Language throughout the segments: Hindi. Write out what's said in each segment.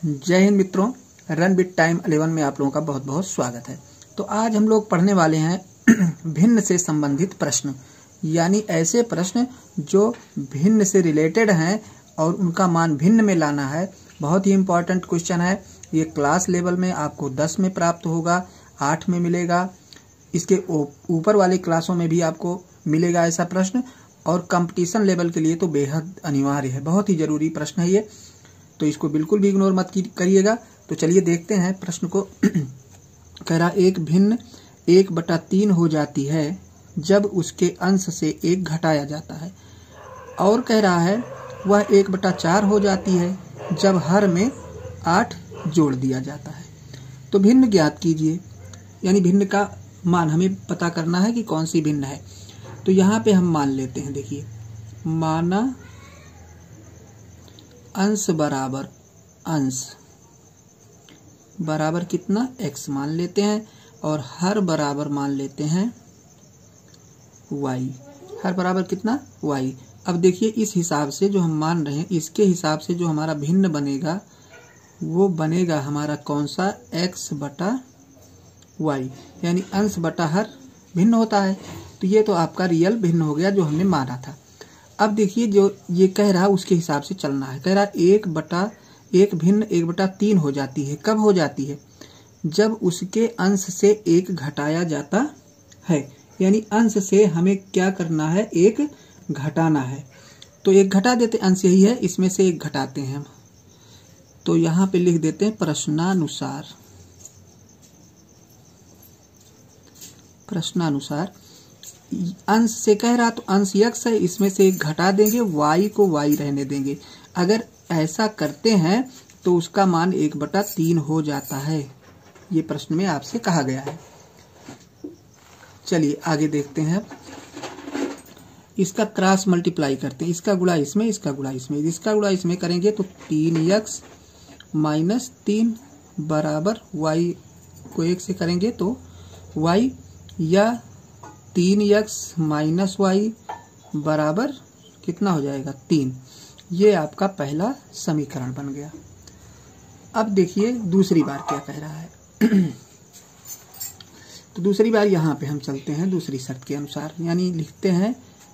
जय हिंद मित्रों, रन विद टाइम 11 में आप लोगों का बहुत बहुत स्वागत है। तो आज हम लोग पढ़ने वाले हैं भिन्न से संबंधित प्रश्न, यानी ऐसे प्रश्न जो भिन्न से रिलेटेड हैं और उनका मान भिन्न में लाना है। बहुत ही इम्पोर्टेंट क्वेश्चन है। ये क्लास लेवल में आपको 10 में प्राप्त होगा, 8 में मिलेगा, इसके ऊपर वाली क्लासों में भी आपको मिलेगा ऐसा प्रश्न, और कंपटीशन लेवल के लिए तो बेहद अनिवार्य है। बहुत ही जरूरी प्रश्न है ये, तो इसको बिल्कुल भी इग्नोर मत करिएगा। तो चलिए देखते हैं प्रश्न को। कह रहा एक भिन्न 1/3 हो जाती है जब उसके अंश से 1 घटाया जाता है, और कह रहा है वह 1/4 हो जाती है जब हर में 8 जोड़ दिया जाता है। तो भिन्न ज्ञात कीजिए, यानी भिन्न का मान हमें पता करना है कि कौन सी भिन्न है। तो यहाँ पे हम मान लेते हैं, देखिए माना अंश बराबर कितना x मान लेते हैं, और हर बराबर मान लेते हैं y। हर बराबर कितना y। अब देखिए इस हिसाब से जो हम मान रहे हैं, इसके हिसाब से जो हमारा भिन्न बनेगा वो बनेगा हमारा कौन सा, x/y, यानी अंश बटा हर भिन्न होता है। तो ये तो आपका रियल भिन्न हो गया जो हमने माना था। अब देखिए जो ये कह रहा है उसके हिसाब से चलना है। कह रहा 1/1 भिन्न 1/3 हो जाती है। कब हो जाती है? जब उसके अंश से 1 घटाया जाता है, यानी अंश से हमें क्या करना है, 1 घटाना है। तो 1 घटा देते, अंश यही है, इसमें से 1 घटाते हैं हम। तो यहाँ पे लिख देते हैं प्रश्नानुसार अंश से कह रहा, तो अंश x है, इसमें से 1 घटा देंगे, y को y रहने देंगे। अगर ऐसा करते हैं तो उसका मान 1/3 हो जाता है। ये प्रश्न में आपसे कहा गया है। चलिए आगे देखते हैं। इसका क्रॉस मल्टीप्लाई करते हैं, इसका गुणा इसमें, इसका गुणा इसमें, इसका गुणा इसमें करेंगे तो 3x - 3 बराबर y को 1 से करेंगे तो y, या 3x - y बराबर कितना हो जाएगा, 3। ये आपका पहला समीकरण बन गया। अब देखिए दूसरी बार क्या कह रहा है। तो दूसरी बार यहाँ पे हम चलते हैं दूसरी शर्त के अनुसार, यानी लिखते हैं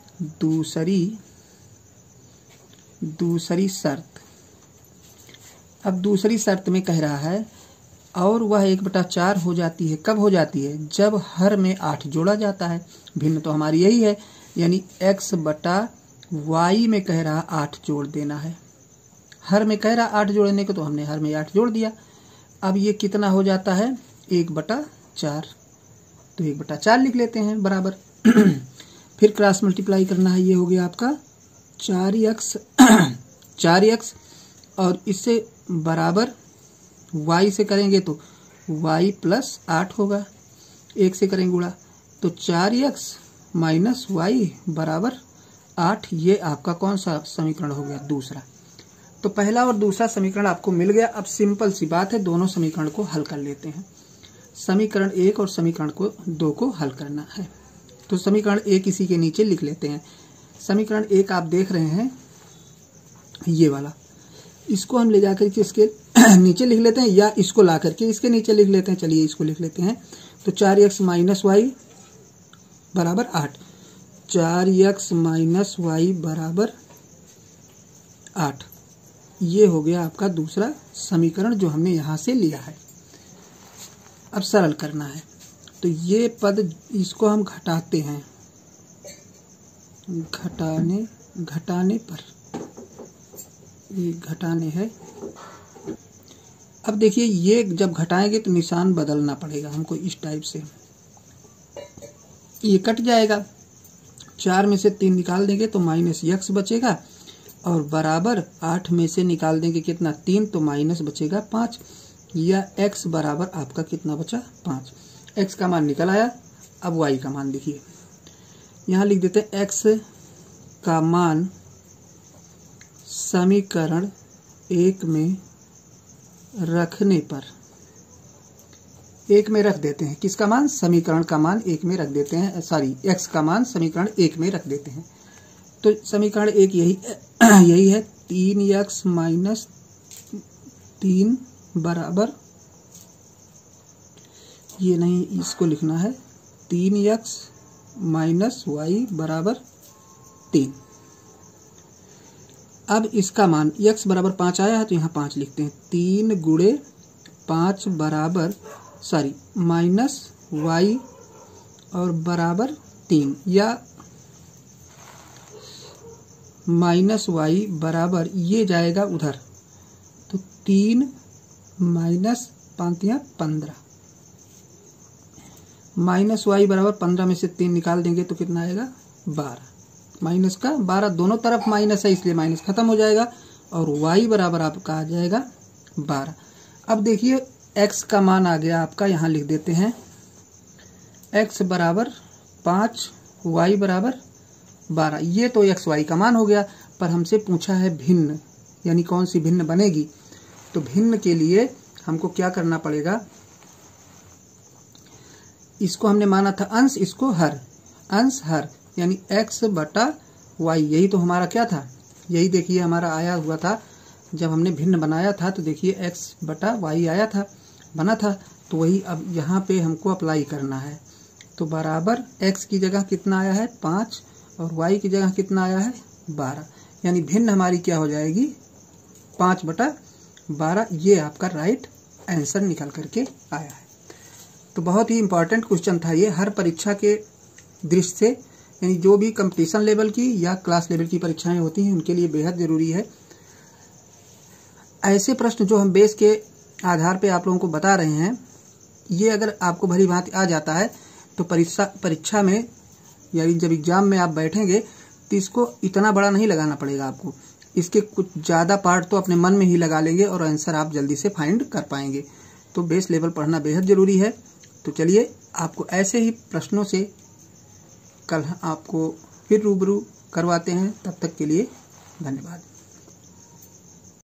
दूसरी शर्त। अब दूसरी शर्त में कह रहा है और वह 1/4 हो जाती है। कब हो जाती है? जब हर में 8 जोड़ा जाता है। भिन्न तो हमारी यही है, यानी x/y में कह रहा 8 जोड़ देना है। हर में कह रहा 8 जोड़ने को, तो हमने हर में 8 जोड़ दिया। अब ये कितना हो जाता है, 1/4। तो 1/4 लिख लेते हैं बराबर। फिर क्रॉस मल्टीप्लाई करना है, ये हो गया आपका 4x और इससे बराबर y से करेंगे तो y + 8 होगा। 1 से करेंगे गुणा तो 4x - y बराबर 8। ये आपका कौन सा समीकरण हो गया, दूसरा। तो पहला और दूसरा समीकरण आपको मिल गया। अब सिंपल सी बात है, दोनों समीकरण को हल कर लेते हैं। समीकरण 1 और समीकरण 2 को हल करना है। तो समीकरण 1 इसी के नीचे लिख लेते हैं। समीकरण 1 आप देख रहे हैं ये वाला, इसको हम ले जाकर के इसके नीचे लिख लेते हैं, या इसको ला करके इसके नीचे लिख लेते हैं। चलिए इसको लिख लेते हैं। तो 4x - y बराबर 8। 4x - y बराबर 8। ये हो गया आपका दूसरा समीकरण जो हमने यहाँ से लिया है। अब सरल करना है, तो ये पद इसको हम घटाते हैं, घटाने पर ये घटाने है। अब देखिए ये जब घटाएंगे तो निशान बदलना पड़ेगा हमको, इस टाइप से ये कट जाएगा। 4 में से 3 निकाल देंगे तो -x बचेगा, और बराबर 8 में से निकाल देंगे कितना, 3, तो माइनस बचेगा 5, या x बराबर आपका कितना बचा, 5। x का मान निकल आया। अब y का मान देखिए, यहाँ लिख देते हैं x का मान समीकरण 1 में रखने पर, 1 में रख देते हैं। किसका मान? समीकरण का मान 1 में रख देते हैं, सॉरी x का मान समीकरण 1 में रख देते हैं। तो समीकरण 1 यही है, 3x 3 बराबर, ये नहीं, इसको लिखना है 3x माइनस वाई बराबर 3। अब इसका मान x बराबर 5 आया है तो यहाँ 5 लिखते हैं। 3 गुणे 5 बराबर माइनस वाई और बराबर 3, या माइनस वाई बराबर, ये जाएगा उधर, तो 3 माइनस 5 या 15, माइनस वाई बराबर 15 में से 3 निकाल देंगे तो कितना आएगा 12, माइनस का 12, दोनों तरफ माइनस है इसलिए माइनस खत्म हो जाएगा और y बराबर आपका आ जाएगा 12। अब देखिए x का मान आ गया आपका, यहाँ लिख देते हैं x बराबर 5, y बराबर 12। ये तो x y का मान हो गया, पर हमसे पूछा है भिन्न, यानी कौन सी भिन्न बनेगी। तो भिन्न के लिए हमको क्या करना पड़ेगा, इसको हमने माना था अंश, इसको हर, अंश हर, यानी x बटा y, यही तो हमारा क्या था, यही देखिए हमारा आया हुआ था जब हमने भिन्न बनाया था। तो देखिए x बटा y आया था, बना था, तो वही अब यहाँ पे हमको अप्लाई करना है। तो बराबर x की जगह कितना आया है 5 और y की जगह कितना आया है 12, यानी भिन्न हमारी क्या हो जाएगी 5 बटा 12। ये आपका राइट आंसर निकल करके आया है। तो बहुत ही इम्पॉर्टेंट क्वेश्चन था ये, हर परीक्षा के दृष्टि से, यानी जो भी कंपटीशन लेवल की या क्लास लेवल की परीक्षाएं होती हैं उनके लिए बेहद ज़रूरी है। ऐसे प्रश्न जो हम बेस के आधार पे आप लोगों को बता रहे हैं, ये अगर आपको भली भांति आ जाता है तो परीक्षा में, यानी जब एग्जाम में आप बैठेंगे तो इसको इतना बड़ा नहीं लगाना पड़ेगा आपको, इसके कुछ ज़्यादा पार्ट तो अपने मन में ही लगा लेंगे और आंसर आप जल्दी से फाइंड कर पाएंगे। तो बेस लेवल पढ़ना बेहद ज़रूरी है। तो चलिए आपको ऐसे ही प्रश्नों से कल आपको फिर रूबरू करवाते हैं। तब तक के लिए धन्यवाद।